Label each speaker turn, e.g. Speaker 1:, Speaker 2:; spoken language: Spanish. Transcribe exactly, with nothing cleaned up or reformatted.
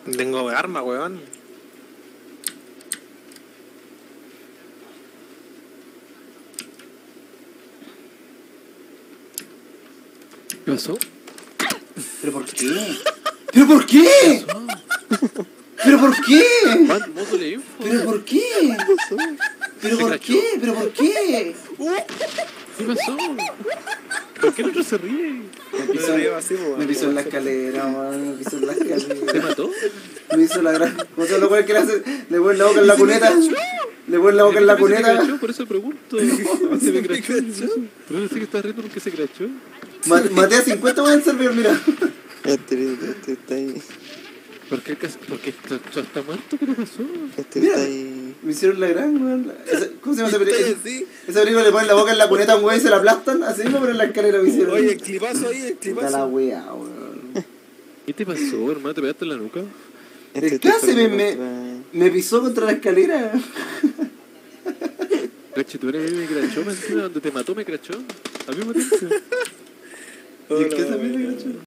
Speaker 1: Tengo arma, weón.
Speaker 2: ¿Qué pasó?
Speaker 3: ¿Pero por qué? ¿Pero por qué? ¿Pero por qué?
Speaker 2: Man, módule info.
Speaker 3: ¿Pero por qué? ¿Pero por qué? ¿Pero por qué?
Speaker 2: ¿Qué pasó? ¿Por qué el otro se ríe?
Speaker 3: Me pisó, me pisó en la escalera, man. Me pisó en la
Speaker 2: ¿Te
Speaker 3: escalera.
Speaker 2: mató?
Speaker 3: Me hizo la gran... ¿Cómo se lo puede que le hace? Le ponen la boca en la cuneta. Le ponen la boca en la
Speaker 2: ¿Por qué se
Speaker 3: cuneta.
Speaker 2: crachó? Por eso pregunto. ¿Se me crachó? Pero no sé que estás riendo porque se crachó.
Speaker 3: Ma- Maté a cincuenta weón en server, mira.
Speaker 4: Este, este está ahí.
Speaker 2: ¿Por qué el cas- ¿Por qué está, está muerto? ¿Qué le pasó?
Speaker 4: Este
Speaker 3: Mira.
Speaker 4: está ahí.
Speaker 3: Me hicieron la gran, weón. Esa- ¿Cómo se llama esa película?
Speaker 1: Estoy así.
Speaker 3: Esa película le ponen la boca en la cuneta a un weón y se la aplastan. Así mismo, pero en la escalera me hicieron.
Speaker 1: Oye, el clipazo ahí, el
Speaker 3: Puta la
Speaker 1: clipazo.
Speaker 3: wea, weón.
Speaker 2: ¿Qué te pasó, hermano? ¿Te pegaste en la nuca?
Speaker 4: Este
Speaker 3: ¿El
Speaker 4: está
Speaker 3: clase me,
Speaker 4: corriendo
Speaker 3: me,
Speaker 4: contra-
Speaker 3: me pisó contra la escalera?
Speaker 2: Cache, tú eres me crachó, me encima donde te mató me crachó. Al mismo tiempo.
Speaker 3: ¿Y el clase a mí me crachó?